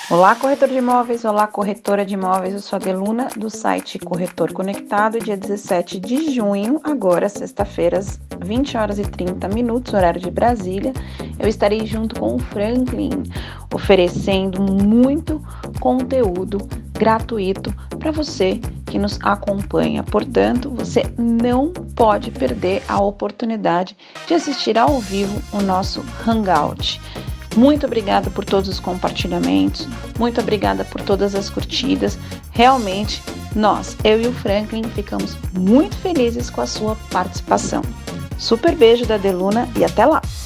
Olá, corretor de imóveis, olá, corretora de imóveis, eu sou a Deluna do site Corretor Conectado, dia 17 de junho, agora sexta-feira, às 20h30, horário de Brasília, eu estarei junto com o Franklin, oferecendo muito conteúdo gratuito para você que nos acompanha. Portanto, você não pode perder a oportunidade de assistir ao vivo o nosso Hangout. Muito obrigada por todos os compartilhamentos, muito obrigada por todas as curtidas. Realmente, eu e o Franklin, ficamos muito felizes com a sua participação. Super beijo da Deluna e até lá!